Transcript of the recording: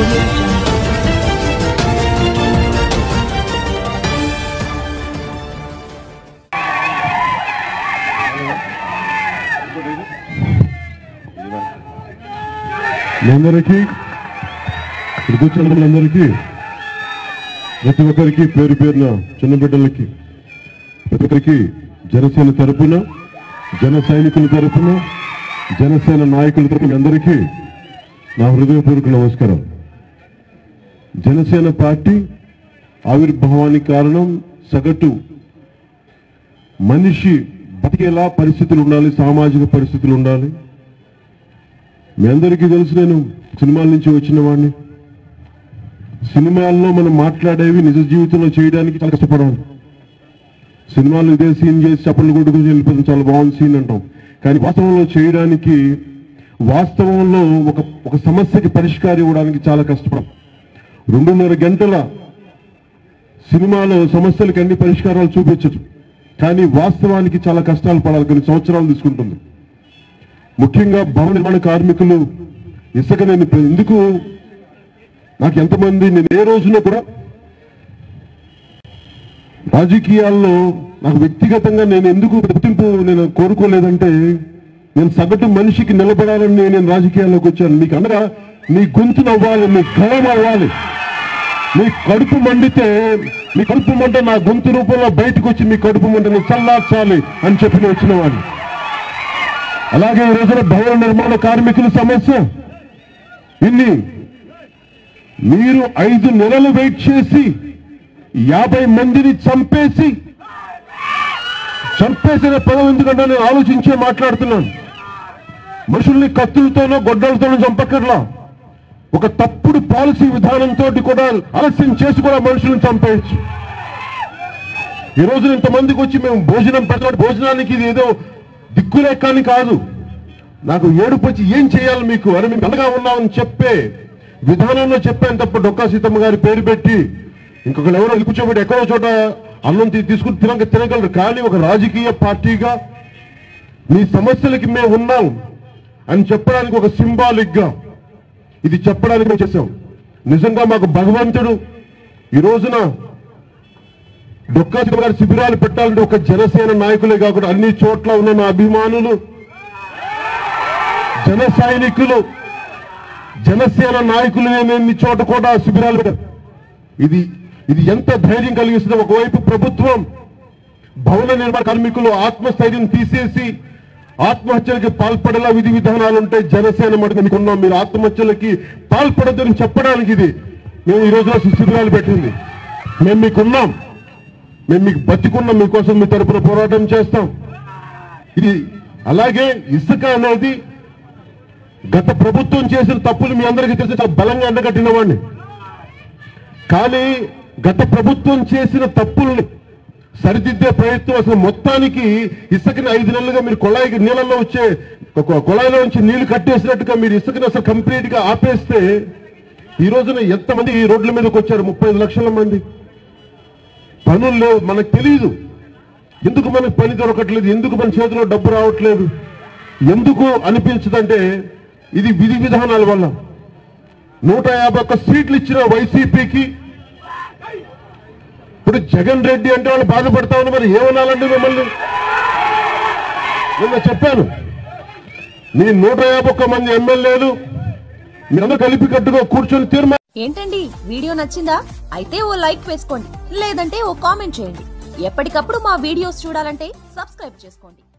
అందరికీ కూర్చున్నఅందరికీ ప్రతి ఒక్కరికి పేరు పేరున చిన్న బిడ్డలకి ప్రతి ఒక్కరికి జనసేన తరపున జన సైనికుల తరపున జనసేన నాయకుల తరపున అందరికీ నా హృదయపూర్వక నమస్కారం. జనసేన పార్టీ ఆవిర్భావానికి కారణం సగటు మనిషి బతికేలా పరిస్థితులు ఉండాలి, సామాజిక పరిస్థితులు ఉండాలి. మీ అందరికీ తెలుసు, నేను సినిమాల నుంచి వచ్చిన వాడిని. సినిమాల్లో మనం మాట్లాడేవి నిజ జీవితంలో చేయడానికి చాలా కష్టపడాలి. సినిమాలు ఇదే సీన్ చేసి చప్పట్లు కొట్టుకుని వెళ్ళిపోతుంది, చాలా బాగుంది సీన్ అంటాం. కానీ వాస్తవంలో చేయడానికి, వాస్తవంలో ఒక సమస్యకి పరిష్కారం ఇవ్వడానికి చాలా కష్టపడాలి. 2.5 గంటల సినిమాలో సమస్యలకి అన్ని పరిష్కారాలు చూపించచ్చు, కానీ వాస్తవానికి చాలా కష్టాలు పడాలి, కొన్ని సంవత్సరాలు తీసుకుంటుంది. ముఖ్యంగా భవన నిర్మాణ కార్మికులు ఇసుక నేను ఎందుకు నాకు ఎంతమంది, నేను ఏ రోజున కూడా రాజకీయాల్లో నాకు వ్యక్తిగతంగా నేను ఎందుకు గుర్తింపు నేను కోరుకోలేదంటే, నేను సగటు మనిషికి నిలబడాలని నేను రాజకీయాల్లోకి వచ్చాను. మీకు అనగా మీ గొంతు నవ్వాలి, మీ కలం అవ్వాలి, మీ కడుపు మండితే మీ కడుపు మంట నా గొంతు రూపంలో బయటకు వచ్చి మీ కడుపు మంటను చల్లార్చాలి అని చెప్పి వచ్చిన వాడిని. అలాగే ఈ రోజున భవన నిర్మాణ కార్మికుల సమస్య ఇన్ని మీరు 5 నెలలు వెయిట్ చేసి 50 మందిని చంపేసిన పదం ఎందుకంటే నేను ఆలోచించే మాట్లాడుతున్నాను. మనుషుల్ని కత్తులతోనో గొడ్డలతోనో చంపక్కర్లా, ఒక తప్పుడు పాలసీ విధానంతో కూడా ఆలస్యం చేసి కూడా మనుషులను చంపేయచ్చు. ఈ రోజున ఇంతమందికి వచ్చి మేము భోజనం పెట్టాలి, భోజనానికి ఇది ఏదో దిక్కులేకాని కాదు, నాకు ఏడుపు వచ్చి ఏం చేయాలి మీకు అని మేము అండగా ఉన్నామని చెప్పే విధానంలో చెప్పాను తప్ప డొక్కా సీతమ్మ గారి పేరు పెట్టి ఇంకొకరు ఎవరో కూర్చోబెట్టి ఎక్కడో చోట అన్నం తీసుకుని తినగలరు. కానీ ఒక రాజకీయ పార్టీగా మీ సమస్యలకి మేము ఉన్నాం అని చెప్పడానికి ఒక సింబాలిక్ గా ఇది చెప్పడానికి మేము చేశాం. నిజంగా మాకు భగవంతుడు ఈ రోజున డొక్కా సీతమ్మ గారి శిబిరాలు పెట్టాలంటే ఒక జనసేన నాయకులే కాకుండా అన్ని చోట్ల ఉన్న నా అభిమానులు, జన సైనికులు, జనసేన నాయకులు ఎన్ని చోట కూడా శిబిరాలు పెట్టారు. ఇది ఎంత ధైర్యం కలిగిస్తుంది. ఒకవైపు ప్రభుత్వం భవన నిర్మాణ కార్మికులు ఆత్మస్థైర్యం తీసేసి ఆత్మహత్యలకి పాల్పడేలా విధి విధానాలు ఉంటాయి. జనసేన మటుకు మీకున్నాం, మీరు ఆత్మహత్యలకి పాల్పడద్దని చెప్పడానికి ఇది మేము ఈ రోజున శిబిరాలు పెట్టింది. మేము మీకున్నాం, మేము మీకు బతికున్నాం, మీకోసం మీ తరపున పోరాటం చేస్తాం. ఇది అలాగే ఇసుక అనేది గత ప్రభుత్వం చేసిన తప్పులు మీ అందరికీ తెలిసి చాలా బలంగా ఎండగట్టిన వాడిని. కానీ గత ప్రభుత్వం చేసిన తప్పుల్ని సరిదిద్దే ప్రయత్నం అసలు మొత్తానికి ఇసుకని 5 నెలలుగా మీరు కొళాయికి నీళ్ళల్లో వచ్చే కొళాయిలో నుంచి నీళ్లు కట్టేసినట్టుగా మీరు ఇసుకని అసలు కంప్లీట్ గా ఆపేస్తే ఈ రోజున ఎంతమంది ఈ రోడ్ల మీదకి వచ్చారు? 35 లక్షల మంది. పనులు లేవు, మనకు తెలియదు ఎందుకు మనకు పని దొరకట్లేదు, ఎందుకు మన చేతిలో డబ్బు రావట్లేదు, ఎందుకు అనిపించదంటే ఇది విధి విధానాల వల్ల. 151 సీట్లు ఇచ్చిన వైసీపీకి ఇప్పుడు జగన్ రెడ్డి అంటే వాళ్ళు బాధపడతా ఉన్నారు. మరి ఏమనాలండి మిమ్మల్ని? నిన్న చెప్పాను, మీ 151 మంది ఎమ్మెల్యేలు మీరందరూ కలిపి కట్టుగా కూర్చొని తీర్మానం. ఏంటండి వీడియో నచ్చిందా? అయితే ఓ లైక్ వేసుకోండి, లేదంటే ఓ కామెంట్ చేయండి. ఎప్పటికప్పుడు మా వీడియోస్ చూడాలంటే సబ్స్క్రైబ్ చేసుకోండి.